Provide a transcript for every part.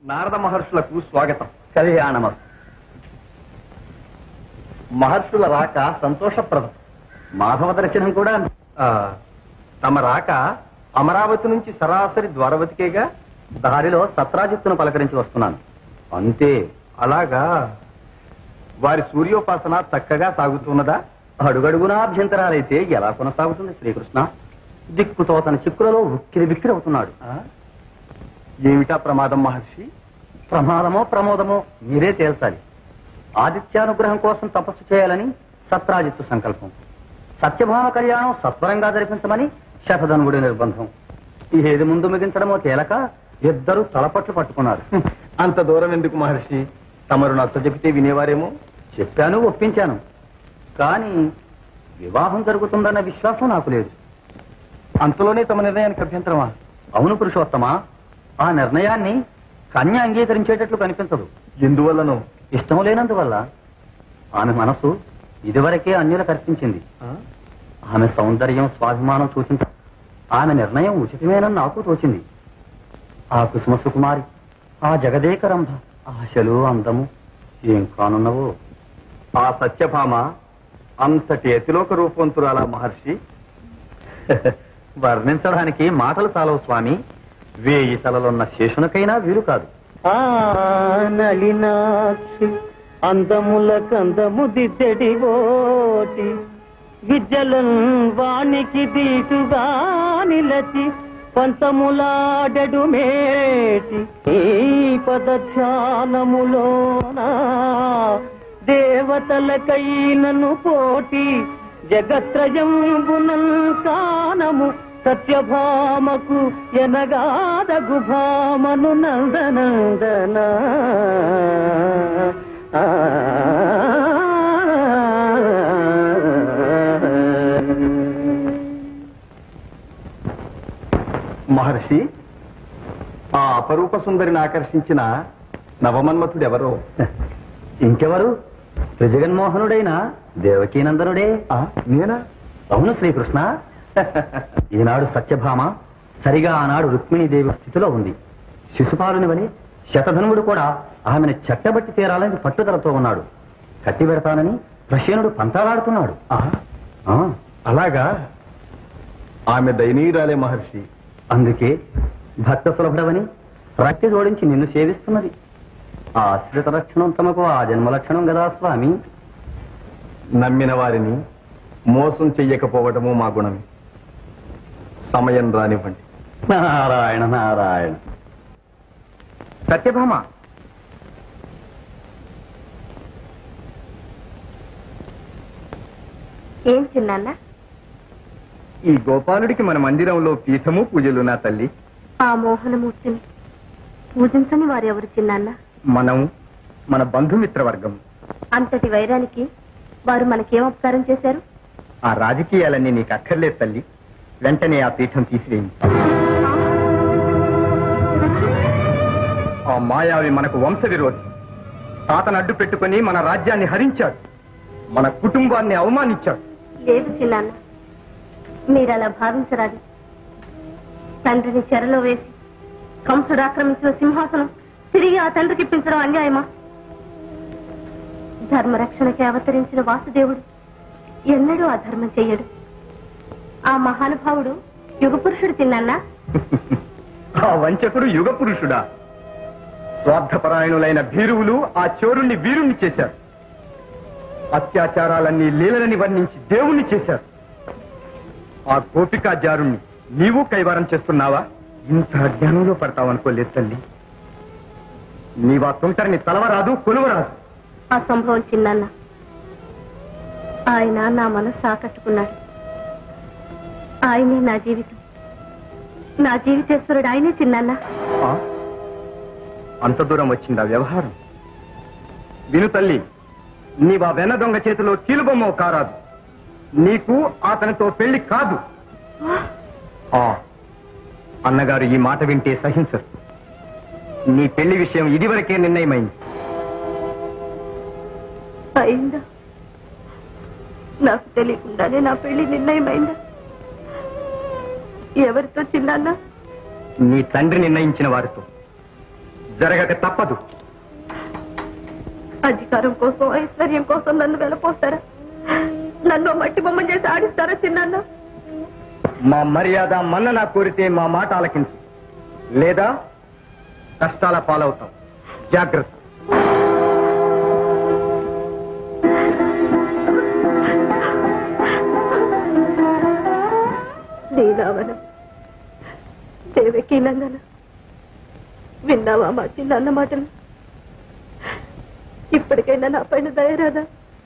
నారద మహర్షులకు స్వాగతం. కళ్యాణమ. మహర్షుల రాక సంతోషప్రదం. మాధవ దర్శనం కూడా. తమ రాక అమరావతి నుంచి సరాసరి ద్వారవతికేగా. దారిలో సత్రాజిత్తును పలకరించి వస్తున్నాను. అంతే. అలాగా. వారి సూర్యోపాసన చక్కగా సాగుతున్నదా? అడుగడుగునా అభ్యంతరాలైతే ఎలా కొనసాగుతుంది శ్రీకృష్ణ? దిక్కుతో తన చిక్కులలో ఉక్కిరి బిక్కిరి అవుతున్నాడు. ఏమిటా ప్రమాదం మహర్షి? ప్రమాదమో ప్రమోదమో మీరే తేల్చాలి. ఆదిత్యానుగ్రహం కోసం తపస్సు చేయాలని సత్రాజిత్తు సంకల్పం. సత్యభామ కళ్యాణం సత్వరంగా జరిపించమని శతధనుడి నిర్బంధం. ఏది ముందు మిగించడమో తేలక ఇద్దరు తలపట్లు పట్టుకున్నారు. అంత దూరం ఎందుకు మహర్షి? తమరు నచ్చ చెబితే వినేవారేమో. చెప్పాను, ఒప్పించాను. కానీ వివాహం జరుగుతుందన్న విశ్వాసం నాకు లేదు. అంతలోనే తమ నిర్ణయానికి అభ్యంతరమా? అవును పురుషోత్తమా. ఆ నిర్ణయాన్ని కన్య అంగీకరించేటట్లు కనిపించదు. ఎందువల్లను? ఇష్టం లేనందువల్ల. ఆమె మనసు ఇదివరకే అన్యులకు అర్పించింది. ఆమె సౌందర్యం స్వాభిమానం సూచించ ఆమె నిర్ణయం ఉచితమేనని నాకు తోచింది. ఆ కుసుమ సుకుమారి, ఆ జగదేక రంభ, ఆశలు అందము ఏం కానున్నవో. ఆ సత్యభామ అంతటి అతిలోక రూపవంతురాలా మహర్షి? వర్ణించడానికి మాటలు చాలవు స్వామి. 1000 తలలున్న శేషునకైనా వీలు కాదు. నలినాక్షి అందముల కందము దిద్దెడివోటి విద్యలం వానికి దీటుగా నిలచి పంతములాడెడు మేటి ఈ పదధ్యానములోనా దేవతలకైనను పోటీ జగత్రయంబునం కానము సత్యభామకు ఎనగాదగు భామను నందనందన. మహర్షి, ఆ అపరూప సుందరిని ఆకర్షించిన నవమన్మథుడెవరో? ఇంకెవరు? త్రిజగన్మోహనుడైన దేవకీనందనుడే. నేనా? అవును శ్రీకృష్ణ. ఈనాడు సత్యభామ సరిగా ఆనాడు రుక్మిణీదేవి స్థితిలో ఉంది. శిశుపాలునివని శతధనుడు కూడా ఆమెను చెట్టబట్టి తీరాలని పట్టుదలతో ఉన్నాడు. కట్టి పెడతానని ప్రసేనుడు పంతాలాడుతున్నాడు. అలాగా? ఆమె దయనీయురాలే మహర్షి. అందుకే భక్త సులభుడవని రక్తి జోడించి నిన్ను సేవిస్తున్నది. ఆ ఆశ్రిత లక్షణం తమకు ఆ జన్మ లక్షణం కదా స్వామి. నమ్మిన వారిని మోసం చెయ్యకపోవటము మా గుణమే. సమయం రానివ్వండి. నారాయణ నారాయణ. సత్యభామ, ఏం చిన్నాన్న? ఈ గోపాలుడికి మన మందిరంలో పీఠము పూజలు నా తల్లి. ఆ మోహనమూర్తిని పూజించని వారెవరు చిన్నాన్న? మనం మన బంధుమిత్ర వర్గం. అంతటి వైరానికి వారు మనకేం ఉపకారం చేశారు? ఆ రాజకీయాలన్నీ నీకు అక్కర్లేదు తల్లి. వెంటనే ఆ పీఠం తీసివేయింది. ఆ మాయావి మనకు వంశ విరోధి. తాతను అడ్డు పెట్టుకుని మన రాజ్యాన్ని హరించాడు. మన కుటుంబాన్ని అవమానించాడు. లేదు చిన్నాన్న, మీరలా భావించరాదు. తండ్రిని చెరలో వేసి కంసుడు ఆక్రమించిన సింహాసనం తిరిగి ఆ తండ్రికి ఇప్పించడం అన్యాయమా? ధర్మరక్షణకి అవతరించిన వాసుదేవుడు ఎన్నడూ అధర్మం చెయ్యడు. ఆ మహానుభావుడు యుగ పురుషుడు చిన్నాన్న. ఆ వంచకుడు యుగ పురుషుడా? స్వార్థపరాయణులైన భీరువులు ఆ చోరుణ్ణి వీరుణ్ణి చేశారు. అత్యాచారాలన్నీ లీలలని వర్ణించి దేవుణ్ణి చేశారు. ఆ గోపికాచారుణ్ణి నీవు కైవారం చేస్తున్నావా? ఇంత అజ్ఞానంలో పడతావనుకోలేదు తల్లి. నీవా తుంటరిని తలవరాదు, కొలువరాదు. అసంభవం చిన్నాన్న. ఆయన నా మనసు ఆకట్టుకున్నాడు. ఆయనే నా జీవితం. నా జీవితేశ్వరుడు ఆయనే చిన్నాన్న. అంత దూరం వచ్చిందా వ్యవహారం? విను తల్లి, నీవా వెన్న దొంగ చేతిలో కీలుబొమ్మ కారాదు. నీకు అతనితో పెళ్లి కాదు. అన్నగారు ఈ మాట వింటే సహించరు. నీ పెళ్లి విషయం ఇదివరకే నిర్ణయమైంది. అయిందా? నాకు తెలియకుండానే నా పెళ్లి నిర్ణయమైందా? ఎవరితో చిన్నాన్న? నీ తండ్రి నిర్ణయించిన వారితో. జరగక తప్పదు. అధికారం కోసం ఐశ్వర్యం కోసం నన్ను వెళ్ళపోస్తారా? నన్ను మట్టి బొమ్మ చేసి ఆడిస్తారా చిన్నాన్న? మా మర్యాద మన్నన కోరితే మా మాట ఆలకించు, లేదా కష్టాల పాలవుతాం. జాగ్రత్త. నీలావనం, దేవకి నందన, విన్నావా మా చిన్న మాటలు? ఇప్పటికైనా నా పైన దయరాదా?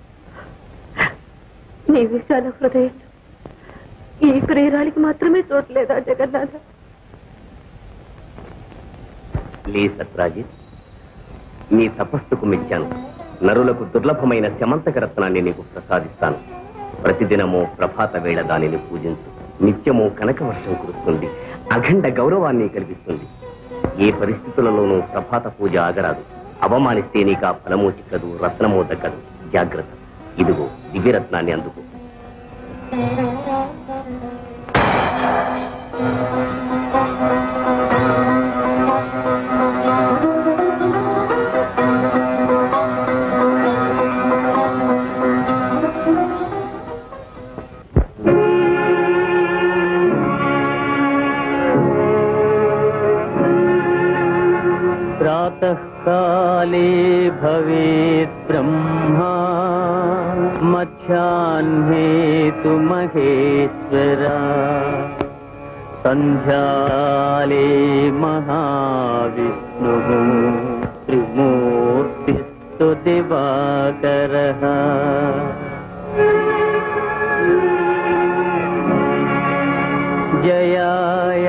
నీ విశాల హృదయం ఈ ప్రియురాలికి మాత్రమే చూడలేదా జగన్నాథ? లే సత్రాజిత్, నీ తపస్సుకు మెచ్చాను. నరులకు దుర్లభమైన శమంతక రత్నాన్ని నీకు ప్రసాదిస్తాను. ప్రతిదినము ప్రభాత వేళ దానిని పూజించు. నిత్యము కనక వర్షం కురుస్తుంది, అఖండ గౌరవాన్ని కల్పిస్తుంది. ఏ పరిస్థితులలోనూ ప్రభాత పూజ ఆగరాదు. అవమానిస్తే నీకు ఆ ఫలము చిక్కదు, రత్నము దక్కదు. జాగ్రత్త. ఇదిగో దివ్యరత్నాన్ని అందుకు. प्रातःकाले भवेत् ब्रह्मा मध्याह्ने तु महेश्वरा सन्ध्याले महाविष्णुः त्रिमूर्तिस्तु दिवाकरः जयाय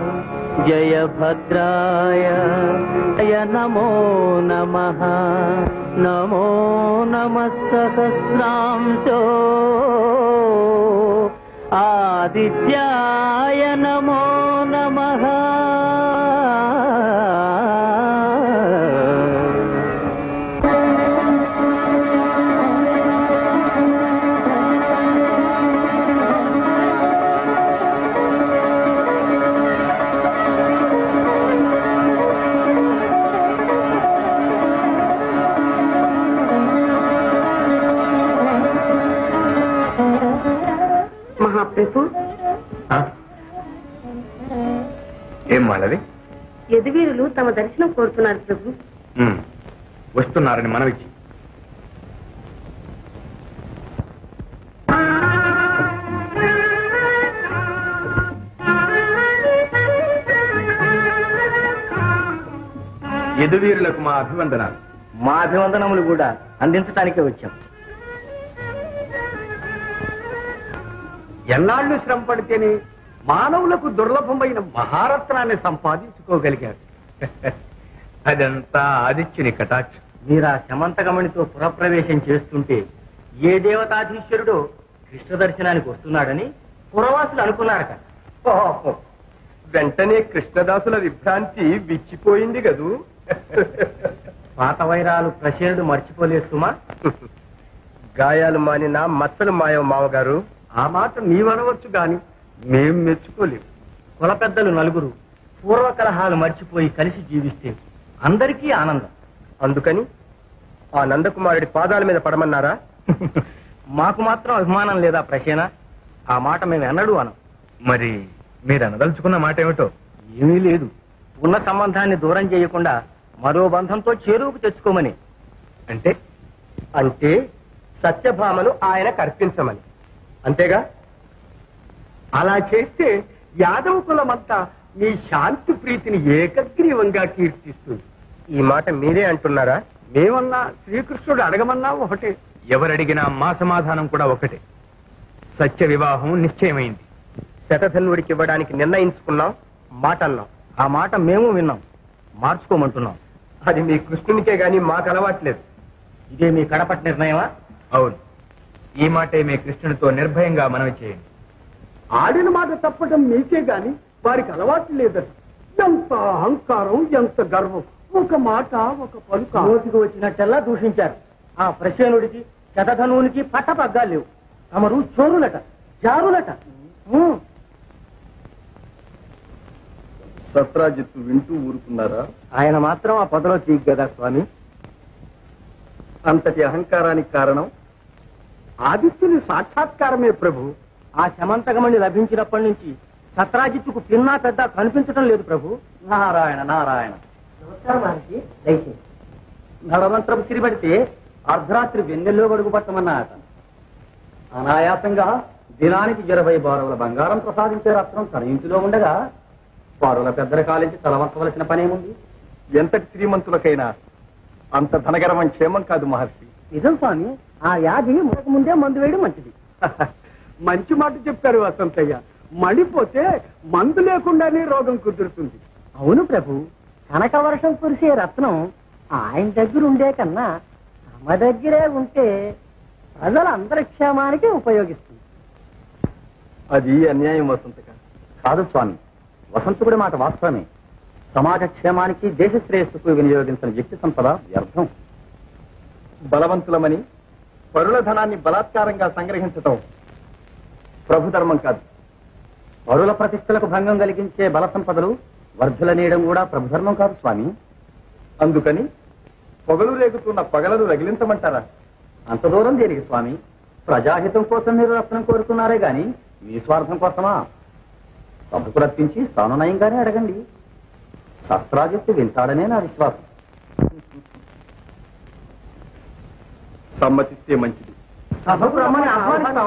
जयभद्राय जय नमो नमः नमो नमः सहस्रांशो आदित्याय नमो नमः మహాప్రభు, ఏం మాలది? యదువీరులు తమ దర్శనం కోరుతున్నారు ప్రభు. వస్తున్నారని మనవిచ్చి. యదువీరులకు మా అభివందనాలు. మా అభివందనములు కూడా అందించడానికే వచ్చాం. ఎన్నాళ్ళు శ్రమ పడితేనే మానవులకు దుర్లభమైన మహారత్నాన్ని సంపాదించుకోగలిగారు. అదంతా ఆదిత్యుని కటాక్షం. మీరు ఆ శమంతకమణితో పురప్రవేశం చేస్తుంటే ఏ దేవతాధీశ్వరుడో కృష్ణ దర్శనానికి వస్తున్నాడని పురవాసులు అనుకున్నారట. పాపం, వెంటనే కృష్ణదాసుల విభ్రాంతి విచ్చిపోయింది కదూ. పాత వైరాలు ప్రసేనుడు మర్చిపోలేదు సుమా. గాయాలు మానిన మచ్చలు మాయవ మావగారు. ఆ మాట నీవనవచ్చు గాని మేం మెచ్చుకోలేము. కుల పెద్దలు నలుగురు పూర్వ కలహాలు మర్చిపోయి కలిసి జీవిస్తే అందరికీ ఆనందం. అందుకని ఆ నందకుమారుడి పాదాల మీద పడమన్నారా? మాకు మాత్రం అభిమానం లేదా ప్రసేన? ఆ మాట మేము ఎన్నడూ అనం. మరి మీరు అనదలుచుకున్న మాట ఏమిటో? ఏమీ లేదు, ఉన్న సంబంధాన్ని దూరం చేయకుండా మరో బంధంతో చేరువుకు తెచ్చుకోమని. అంటే అంటే సత్యభామను ఆయన కర్పించమని, అంతేగా? అలా చేస్తే యాదవ కులమంతా మీ శాంతి ప్రీతిని ఏకగ్రీవంగా కీర్తిస్తుంది. ఈ మాట మీరే అంటున్నారా? మేమన్నా, శ్రీకృష్ణుడు అడగమన్నా ఒకటే. ఎవరడిగినా మా సమాధానం కూడా ఒకటే. సత్య వివాహం నిశ్చయమైంది. శతధన్వుడికి ఇవ్వడానికి నిర్ణయించుకున్నాం, మాట అన్నాం. ఆ మాట మేము విన్నాం, మార్చుకోమంటున్నాం. అది మీ కృష్ణునికే గాని మాకు అలవాట్లేదు. ఇదే మీ కడపటి నిర్ణయమా? అవును, ఈ మాటే మీ కృష్ణునితో నిర్భయంగా మనవి చేయండి. ఆడిన మాట తప్పటం మీకే గాని వారికి అలవాటు లేదట. ఎంత అహంకారం, ఎంత గర్వం! ఒక మాట, ఒక పలుక. నోటికి వచ్చినట్టల్లా దూషించారు. ఆ ప్రసేనుడికి శతధనువునికి పట్టపగ్గాలు లేవు. తమరు చోరులట, జారులట. సత్రాజిత్తు వింటూ ఊరుకున్నారా? ఆయన మాత్రం ఆ పదలో తీయ్ కదా స్వామి. అంతటి అహంకారానికి కారణం ఆదిత్యుని సాక్షాత్కారమే ప్రభు. ఆ శమంతకమణి లభించినప్పటి నుంచి సత్రాజిత్తుకు పిన్నా పెద్ద కనిపించడం లేదు ప్రభు. నారాయణ నారాయణ. నడమంత్రం సిరిపడితే అర్ధరాత్రి వెన్నెల్లో గడుగు పట్టమన్నా అతను అనాయాసంగా దినానికి 20 బారుల బంగారం ప్రసాదించే రత్నం తన ఇంటిలో ఉండగా బారుల పెద్దల కాలించి తలవంచవలసిన పనేముంది? ఎంతటి శ్రీమంతులకైనా అంత ధనగరవం క్షేమం కాదు మహర్షి. నిజం స్వామి, ఆ వ్యాధి ముందే మందు వేయడం మంచిది. మంచి మాట చెప్పారు వసంతయ్య. మడిపోతే మందు లేకుండానే రోగం కుదురుతుంది. అవును ప్రభు, కనక వర్షం కురిసే రత్నం ఆయన దగ్గర ఉండే కన్నా తమ దగ్గరే ఉంటే ప్రజలందరి క్షేమానికి ఉపయోగిస్తుంది. అది అన్యాయం వసంతక. కాదు స్వామి, వసంతుడి మాట వాస్తవమే. సమాజ క్షేమానికి దేశ శ్రేయస్సుకు వినియోగించిన వ్యక్తి సంపద వ్యర్థం. బలవంతులమని పరుల ధనాన్ని బలాత్కారంగా సంగ్రహించటం ప్రభుధర్మం కాదు. పరుల ప్రతిష్టలకు భంగం కలిగించే బల సంపదలు వర్ధులనేయడం కూడా ప్రభుధర్మం కాదు స్వామి. అందుకని పొగలు రేగుతున్న పగలను రగిలించమంటారా? అంత దూరం దేనికి స్వామి? ప్రజాహితం కోసం మీరు రత్నం కోరుకున్నారే గాని మీ స్వార్థం కోసమా? సభకు రప్పించి సానునయంగానే అడగండి. సత్రాజిత్తు వింటాడనే నా విశ్వాసం. సమ్మతిస్తే మంచిది. సభకు రమ్మని ఆహ్వానిస్తాం.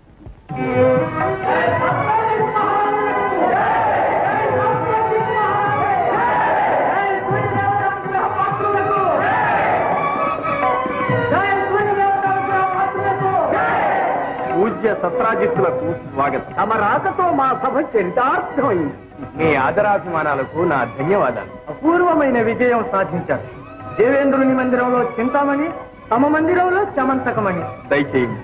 పూజ్య సత్రాజిత్తులకు స్వాగతం. తమ రాకతో మా సభ చరితార్థమైంది. మీ ఆదరాభిమానాలకు నా ధన్యవాదాలు. అపూర్వమైన విజయం సాధించారు. దేవేంద్రుని మందిరంలో చింతామణి, తమ మందిరంలో శమంతకమణి. దయచేయండి.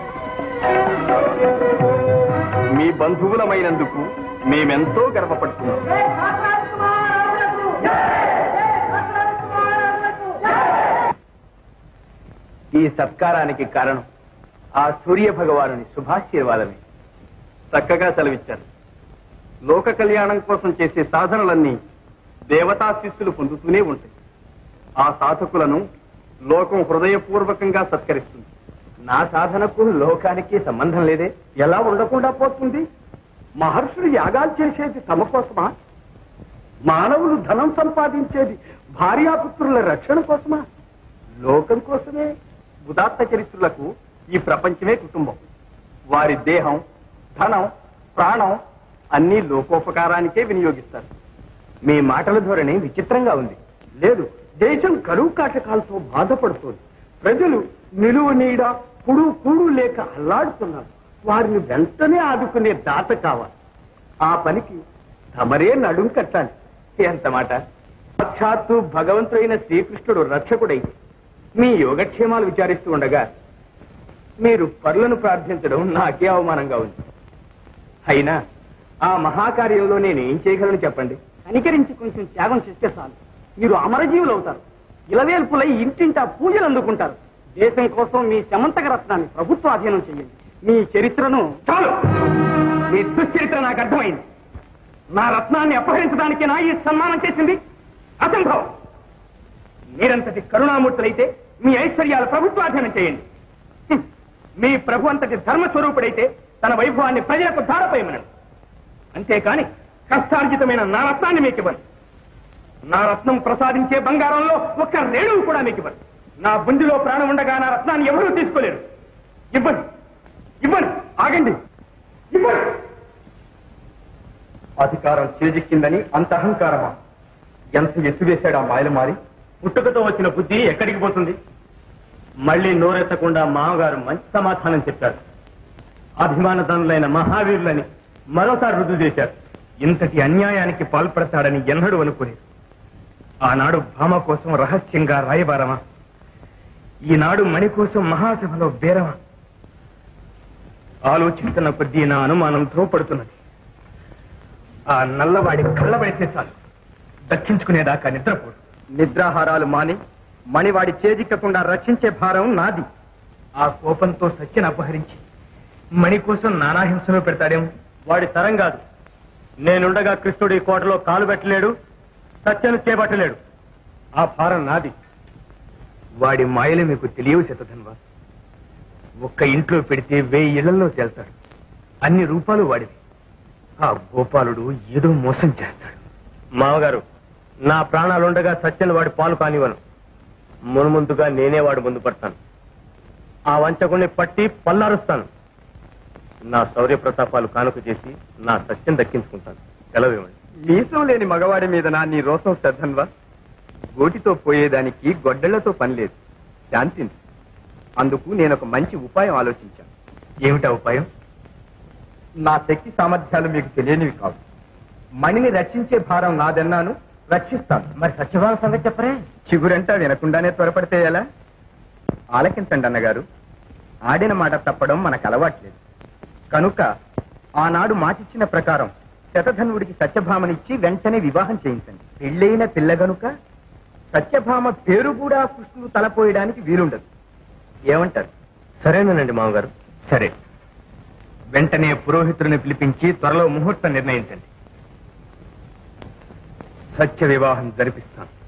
మీ బంధువులమైనందుకు మేమెంతో గర్వపడుతున్నాం. ఈ సత్కారానికి కారణం ఆ సూర్య భగవానుని శుభాశీర్వాదమే. చక్కగా సెలవిచ్చారు. లోక కళ్యాణం కోసం చేసే సాధనలన్నీ దేవతాశిస్సులు పొందుతూనే ఉంటాయి. ఆ సాధకులను లోకం హృదయపూర్వకంగా సత్కరిస్తుంది. నా సాధనకు లోకానికి సంబంధం లేదే. ఎలా ఉండకుండా పోతుంది? మహర్షులు యాగాలు చేసేది తమ కోసమా? మానవులు ధనం సంపాదించేది భార్యాపుత్రుల రక్షణ కోసమా? లోకం కోసమే. ఉదాత్త చరిత్రులకు ఈ ప్రపంచమే కుటుంబం. వారి దేహం, ధనం, ప్రాణం అన్ని లోకోపకారానికే వినియోగిస్తారు. మీ మాటల ధోరణి విచిత్రంగా ఉంది. లేదు, దేశం కరువు కాటకాలతో బాధపడుతోంది. ప్రజలు నిలువ నీడ కుడు కూడు లేక అల్లాడుతున్నారు. వారిని వెంటనే ఆదుకునే దాత కావాలి. ఆ పనికి తమరే నడుం కట్టాలి. ఎంత మాట! సాక్షాత్తు భగవంతుడైన శ్రీకృష్ణుడు రక్షకుడై మీ యోగక్షేమాలు విచారిస్తూ ఉండగా మీరు పరులను ప్రార్థించడం నాకే అవమానంగా ఉంది. అయినా ఆ మహాకార్యంలో నేను ఏం చేయగలను చెప్పండి. కనికరించి కొంచెం త్యాగం చేస్తే చాలు, మీరు అమరజీవులు అవుతారు. ఇలవేల్పులై ఇంటింటా పూజలు అందుకుంటారు. దేశం కోసం మీ శమంతక రత్నాన్ని ప్రభుత్వ అధీనం చేయండి. మీ చరిత్రను చాలు! మీ దుశ్చరిత్ర నాకు అర్థమైంది. నా రత్నాన్ని అపహరించడానికి నా ఈ సన్మానం చేసింది అసంభవం. మీరంతటి కరుణామూర్తులైతే మీ ఐశ్వర్యాలు ప్రభుత్వాధీనం చేయండి. మీ ప్రభు అంతటి ధర్మస్వరూపుడైతే తన వైభవాన్ని ప్రజలకు ధారపోయమనండి. అంతేకాని కష్టార్జితమైన నా రత్నాన్ని మీకు ఇవ్వను. నా రత్నం ప్రసాదించే బంగారంలో ఒక్క రేణువు కూడా మీకు ఇవ్వను. నా బుండిలో ప్రాణం ఉండగా నా రత్నాన్ని ఎవరూ తీసుకోలేరు. ఇవ్వను, ఇవ్వను. ఆగండి, ఇవ్వను. అధికారం చేజిక్కిందని అంత అహంకారమా? ఎంత ఎత్తువేశాడు ఆ మాయలు మారి. పుట్టుకతో వచ్చిన బుద్ధి ఎక్కడికి పోతుంది? మళ్ళీ నోరెత్తకుండా మామగారు మంచి సమాధానం చెప్పారు. అభిమానధనులైన మహావీరులని మరోసారి రుజువు చేశారు. ఇంతటి అన్యాయానికి పాల్పడతాడని ఎన్నడూ అనుకోలేదు. ఆనాడు భామ కోసం రహస్యంగా రాయబారమా? ఈనాడు మణి కోసం మహాసభలో బేరమా? ఆలోచిస్తున్న కొద్దీ నా అనుమానం ధ్రువపడుతున్నది. ఆ నల్లవాడి కళ్ళబడితే చాలు, దక్కించుకునేదాకా నిద్రపోడు. నిద్రాహారాలు మాని మణివాడి చేజిక్కకుండా రక్షించే భారం నాది. ఆ కోపంతో సత్యను అపహరించి మణి కోసం నానాహింసలో పెడతాడేమో. వాడి తరం కాదు. నేనుండగా కృష్ణుడు ఈ కోటలో కాలు పెట్టలేడు, సత్యను చేపట్టలేడు. ఆ భారం నాది. వాడి మాయలు మీకు తెలియవు శతధన్వా. ఒక్క ఇంట్లో పెడితే 1000 ఇళ్లలో తేల్తాడు. అన్ని రూపాలు వాడివి. ఆ గోపాలుడు ఏదో మోసం చేస్తాడు. మామగారు, నా ప్రాణాలుండగా సత్యను వాడి పాలు కానివ్వను. మున్ముందుగా నేనే వాడు ముందు పడతాను. ఆ వంచకుని పట్టి పల్లారుస్తాను. నా శౌర్య ప్రతాపాలు కానుక చేసి నా సత్యం దక్కించుకుంటాను. సెలవివ్వండి. మీసం లేని మగవాడి మీద నీ రోసం శతధన్వా. గోటితో పోయేదానికి గొడ్డళ్లతో పని లేదు. శాంతించు. అందుకు నేను ఒక మంచి ఉపాయం ఆలోచించాను. ఏమిటా ఉపాయం? నా శక్తి సామర్థ్యాలు మీకు తెలియనివి కావు. మణిని రక్షించే భారం నాదన్నాను, రక్షిస్తాను. మరి సత్యభామ సంగతి చెప్పరే? చిగురంటా వినకుండానే త్వరపడితే ఎలా? ఆలకించండి అన్నగారు. ఆడిన మాట తప్పడం మనకు అలవాట్లేదు. కనుక ఆనాడు మాటిచ్చిన ప్రకారం శతధన్వుడికి సత్యభామనిచ్చి వెంటనే వివాహం చేయించండి. పెళ్ళైన పిల్ల గనుక సత్యభామ పేరు కూడా కృష్ణుడు తలపోయడానికి వీలుండదు. ఏమంటారు? సరేనండి మామగారు. సరే, వెంటనే పురోహితుడిని పిలిపించి త్వరలో ముహూర్తం నిర్ణయించండి. సత్య వివాహం జరిపిస్తాను.